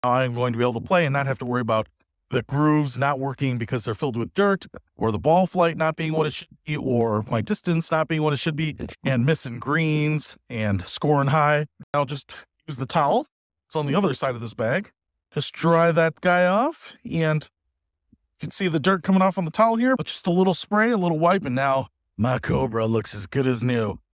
I'm going to be able to play and not have to worry about the grooves not working because they're filled with dirt, or the ball flight not being what it should be, or my distance not being what it should be, and missing greens and scoring high. I'll just use the towel. It's on the other side of this bag. Just dry that guy off, and you can see the dirt coming off on the towel here, but just a little spray, a little wipe, and now my Cobra looks as good as new.